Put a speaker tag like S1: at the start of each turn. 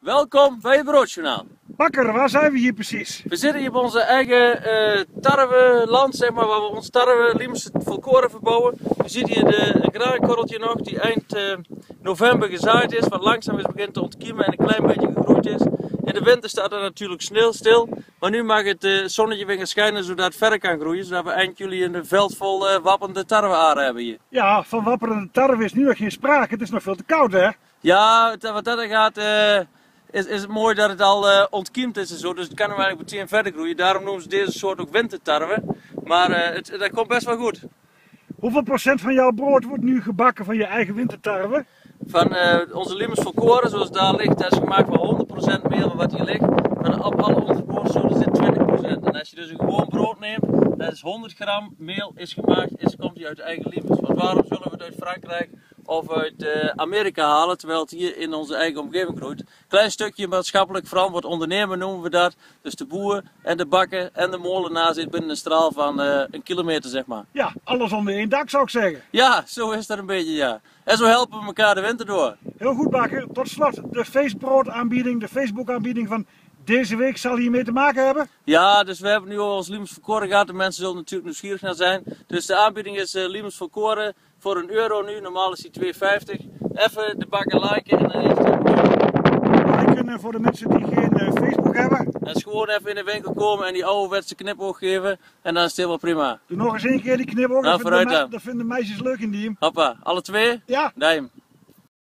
S1: Welkom bij het Broodjournaal.
S2: Bakker, waar zijn we hier precies?
S1: We zitten hier op onze eigen tarweland, zeg maar, waar we ons tarwe liefst volkoren verbouwen. Je ziet hier de graankorreltje nog, die eind november gezaaid is, wat langzaam is begint te ontkiemen en een klein beetje gegroeid is. In de winter staat er natuurlijk stil, maar nu mag het zonnetje weer gaan schijnen zodat het verder kan groeien, zodat we eind juli een veld vol wappende tarwearen hebben hier.
S2: Ja, van wapperende tarwe is nu nog geen sprake, het is nog veel te koud hè?
S1: Ja, wat dat gaat is het mooi dat het al ontkiemd is en zo, dus het kan hem eigenlijk meteen verder groeien. Daarom noemen ze deze soort ook wintertarwe, maar dat komt best wel goed.
S2: Hoeveel procent van jouw brood wordt nu gebakken van je eigen wintertarwe?
S1: Van onze liemers volkoren, zoals daar ligt, dat is gemaakt van 100% meel van wat hier ligt. Van op alle onze broodsoorten zit 20%. En als je dus een gewoon brood neemt, dat is 100 gram meel is gemaakt, komt die uit de eigen liemers. Want waarom zullen we het uit Frankrijk of uit Amerika halen, terwijl het hier in onze eigen omgeving groeit? Klein stukje maatschappelijk verantwoord ondernemen noemen we dat. Dus de boer en de bakker en de molenaar zit binnen een straal van een kilometer, zeg maar.
S2: Ja, alles onder één dak zou ik zeggen.
S1: Ja, zo is dat een beetje, ja. En zo helpen we elkaar de winter door.
S2: Heel goed Bakker, tot slot de feestbroodaanbieding, de Facebook aanbieding van deze week zal hiermee te maken hebben?
S1: Ja, dus we hebben nu al ons liemers volkoren gehad. De mensen zullen natuurlijk nieuwsgierig naar zijn. Dus de aanbieding is liemers volkoren voor €1 nu. Normaal is die 2,50. Even de bakker liken en dan heeft hij
S2: Liken voor de mensen die geen Facebook hebben.
S1: dat is gewoon even in de winkel komen en die ouderwetse knipoog geven. En dan is het helemaal prima.
S2: Doe nog eens één keer die knipoog.
S1: Nou, vooruit dan.
S2: Dat vinden meisjes leuk in die.
S1: Hoppa, alle twee?
S2: Ja.
S1: Duim.